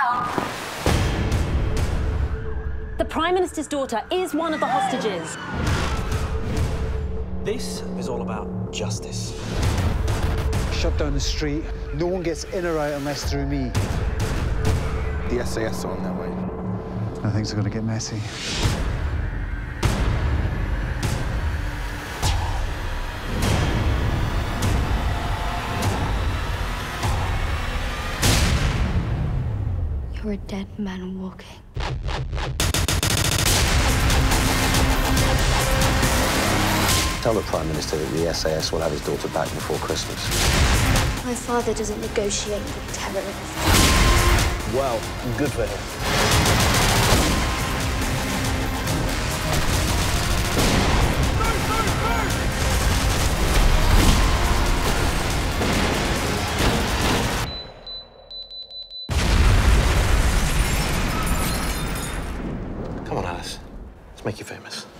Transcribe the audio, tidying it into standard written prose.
help! The Prime Minister's daughter is one of the hostages. This is all about justice. Shut down the street. No one gets in or out unless through me. The SAS are on their way. Now things are going to get messy. You're a dead man walking. Tell the Prime Minister that the SAS will have his daughter back before Christmas. My father doesn't negotiate with terrorists. Well, good for him. Come on, Alice. Let's make you famous.